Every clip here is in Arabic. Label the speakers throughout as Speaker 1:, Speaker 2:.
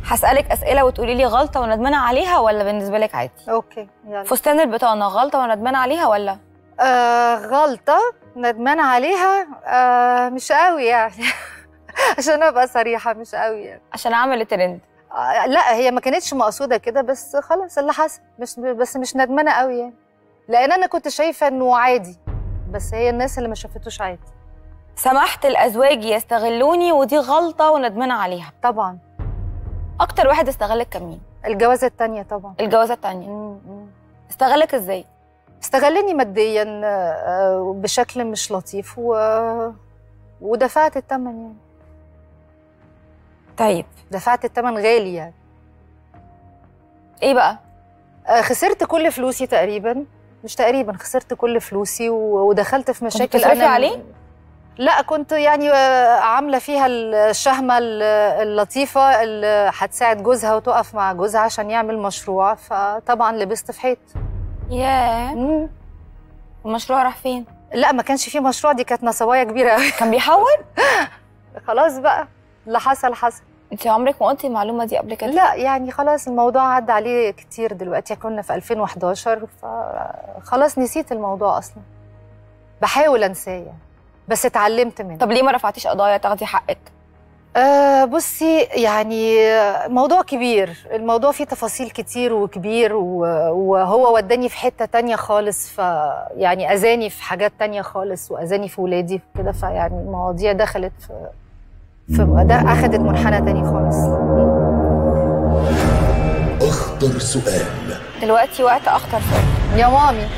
Speaker 1: هسألك أسئلة وتقولي لي غلطة وندمانة عليها ولا بالنسبة لك عادي؟
Speaker 2: اوكي يلا.
Speaker 1: فستان البطانة غلطة وندمانة عليها ولا؟
Speaker 2: غلطة ندمانة عليها مش قوي يعني. عشان ابقى صريحة مش قوي يعني.
Speaker 1: عشان أعمل الترند.
Speaker 2: لا هي ما كانتش مقصودة كده، بس خلاص اللي حصل، مش ندمانة قوي يعني. لأن أنا كنت شايفة إنه عادي، بس هي الناس اللي ما شافتوش عادي.
Speaker 1: سمحت الأزواج يستغلوني ودي غلطة وندمانة عليها.
Speaker 2: طبعا.
Speaker 1: أكتر واحد استغلك كان مين؟
Speaker 2: الجوازة التانية طبعا.
Speaker 1: الجوازة التانية. استغلك إزاي؟
Speaker 2: استغلني ماديا بشكل مش لطيف ودفعت الثمن يعني.
Speaker 1: طيب
Speaker 2: دفعت الثمن غالي يعني.
Speaker 1: إيه بقى؟
Speaker 2: خسرت كل فلوسي تقريبا، مش تقريبا، خسرت كل فلوسي ودخلت في مشاكل.
Speaker 1: كنت بتصرفي عليه؟
Speaker 2: لا كنت يعني عامله فيها الشهمه اللطيفه اللي هتساعد جوزها وتقف مع جوزها عشان يعمل مشروع، فطبعا لبست في حيط.
Speaker 1: ياه. المشروع راح فين؟
Speaker 2: لا ما كانش فيه مشروع، دي كانت نصوايه كبيره قوي.
Speaker 1: كان بيحول؟
Speaker 2: خلاص بقى اللي حصل حصل.
Speaker 1: انت عمرك ما قلتي المعلومه دي قبل كده؟
Speaker 2: لا يعني خلاص الموضوع عدى عليه كتير دلوقتي، كنا في 2011 فخلاص نسيت الموضوع اصلا. بحاول انساه يعني، بس اتعلمت منه.
Speaker 1: طب ليه ما رفعتيش قضايا تاخدي حقك؟
Speaker 2: بصي يعني موضوع كبير، الموضوع فيه تفاصيل كتير وكبير وهو وداني في حتة تانية خالص، فيعني أذاني في حاجات تانية خالص وأذاني في ولادي كده، فيعني المواضيع دخلت ده أخدت منحنى تاني خالص.
Speaker 3: أخطر سؤال
Speaker 1: دلوقتي وقت أخطر سؤال
Speaker 2: يا مامي.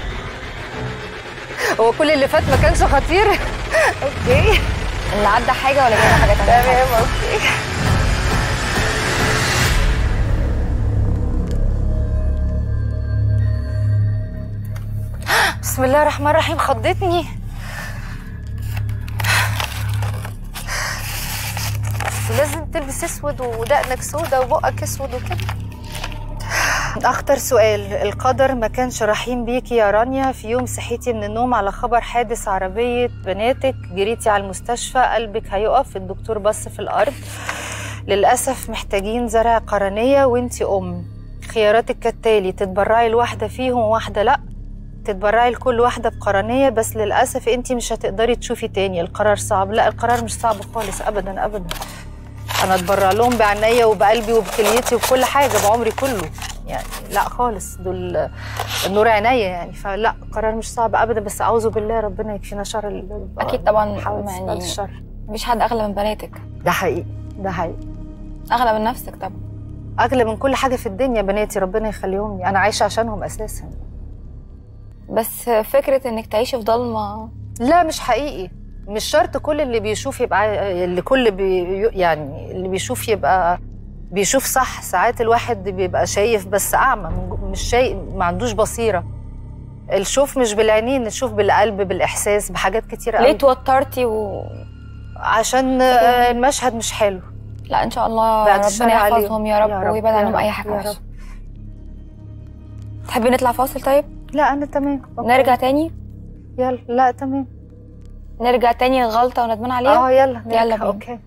Speaker 2: هو كل اللي فات ما كانش خطير؟ اوكي.
Speaker 1: اللي عدى حاجه ولا جايه حاجه تانية؟
Speaker 2: تمام اوكي. بسم الله الرحمن الرحيم. خضتني. لازم تلبس اسود ودقنك سودا وبقك اسود وكده. أخطر سؤال. القدر ما كانش رحيم بيكي يا رانيا. في يوم صحيتي من النوم على خبر حادث عربية بناتك، جريتي على المستشفى، قلبك هيقف، الدكتور بص في الأرض، للأسف محتاجين زرع قرنية وانتي أم. خياراتك كالتالي: تتبرعي لواحدة فيهم وواحدة لأ، تتبرعي لكل واحدة بقرنية بس للأسف انتي مش هتقدري تشوفي تاني. القرار صعب. لا القرار مش صعب خالص أبدا أبدا. أنا أتبرع لهم بعناية وبقلبي وبكليتي وبكل حاجة بعمري كله يعني. لا خالص، دول النور عينيا يعني. فلا قرار مش صعب ابدا، بس اعوذ بالله ربنا يكفينا شر.
Speaker 1: اكيد طبعا
Speaker 2: يعني الشر.
Speaker 1: مفيش حد اغلى من بناتك.
Speaker 2: ده حقيقي ده حقيقي.
Speaker 1: اغلى من نفسك طبعا.
Speaker 2: اغلى من كل حاجه في الدنيا بناتي، ربنا يخليهم لي، انا عايشه عشانهم اساسا.
Speaker 1: بس فكره انك تعيشي في ضلمه
Speaker 2: لا مش حقيقي. مش شرط كل اللي بيشوف يبقى يعني اللي بيشوف يبقى بيشوف صح. ساعات الواحد بيبقى شايف بس أعمى، مش شايف، ما عندوش بصيرة. الشوف مش بالعينين، الشوف بالقلب، بالإحساس، بحاجات كتيرة قوي.
Speaker 1: ليه توترتي
Speaker 2: عشان المشهد مش حلو.
Speaker 1: لا إن شاء الله ربنا يحفظهم يا رب ويبعد عنهم أي حاجة وحشة. تحبي نطلع فاصل طيب؟
Speaker 2: لا أنا تمام.
Speaker 1: نرجع تاني؟
Speaker 2: يلا. لا تمام.
Speaker 1: نرجع تاني غلطة وندمان عليها؟
Speaker 2: يلا
Speaker 1: بينا.
Speaker 2: أوكي.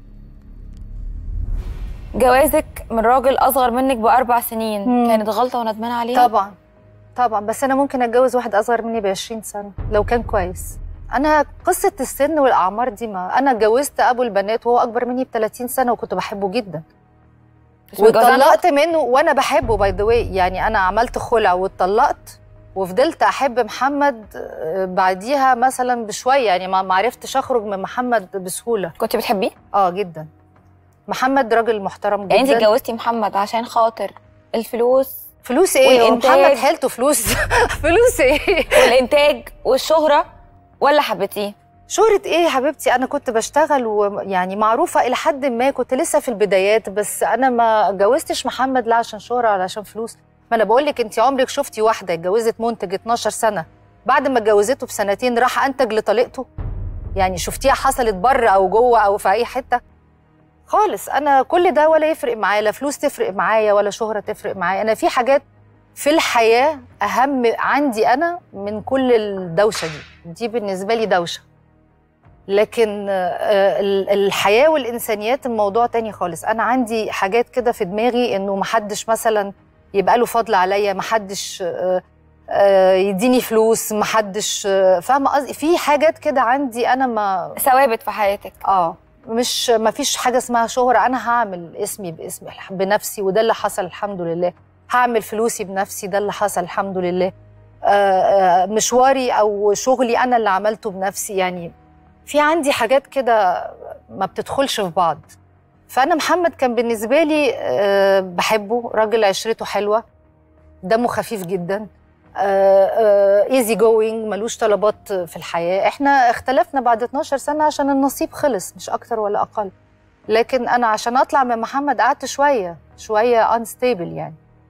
Speaker 1: جوازك من راجل اصغر منك ب4 سنين كانت غلطه وندمانه عليها؟
Speaker 2: طبعا طبعا، بس انا ممكن اتجوز واحد اصغر مني ب20 سنه لو كان كويس. انا قصه السن والاعمار دي، ما انا اتجوزت ابو البنات وهو اكبر مني ب30 سنه وكنت بحبه جدا واتطلقت منه وانا بحبه باي ذا واي يعني. انا عملت خلع واتطلقت وفضلت احب محمد بعديها مثلا بشويه يعني، ما عرفتش اخرج من محمد بسهوله.
Speaker 1: كنت بتحبيه؟
Speaker 2: جدا. محمد راجل محترم جدا.
Speaker 1: يعني انت اتجوزتي محمد عشان خاطر الفلوس؟
Speaker 2: فلوس ايه؟ محمد حيلته فلوس. فلوس ايه؟
Speaker 1: والانتاج والشهره ولا حبيتيه؟
Speaker 2: شهرة ايه يا حبيبتي؟ انا كنت بشتغل ويعني معروفه الى حد ما، كنت لسه في البدايات، بس انا ما اتجوزتش محمد لا عشان شهره ولا عشان فلوس. ما انا بقول لك، انت عمرك شفتي واحده اتجوزت منتج 12 سنه بعد ما اتجوزته بسنتين راح انتج لطليقته؟ يعني شفتيها حصلت بره او جوه او في اي حته؟ خالص. انا كل ده ولا يفرق معايا، لا فلوس تفرق معايا ولا شهرة تفرق معايا. انا في حاجات في الحياة اهم عندي انا من كل الدوشة دي بالنسبة لي دوشة. لكن الحياه والانسانيات الموضوع تاني خالص. انا عندي حاجات كده في دماغي انه محدش مثلا يبقى له فضل عليا، محدش يديني فلوس، محدش فاهمه قصدي، في حاجات كده عندي انا ما
Speaker 1: ثوابت في حياتك.
Speaker 2: مش ما فيش حاجه اسمها شهره. انا هعمل اسمي باسمي بنفسي وده اللي حصل الحمد لله، هعمل فلوسي بنفسي ده اللي حصل الحمد لله، مشواري او شغلي انا اللي عملته بنفسي. يعني في عندي حاجات كده ما بتدخلش في بعض. فانا محمد كان بالنسبه لي بحبه، راجل عشرته حلوه، دمه خفيف جدا، ايزي جوينج، ملوش طلبات في الحياه. احنا اختلفنا بعد 12 سنه عشان النصيب خلص، مش اكتر ولا اقل. لكن انا عشان اطلع من محمد قعدت شويه انستيبل يعني.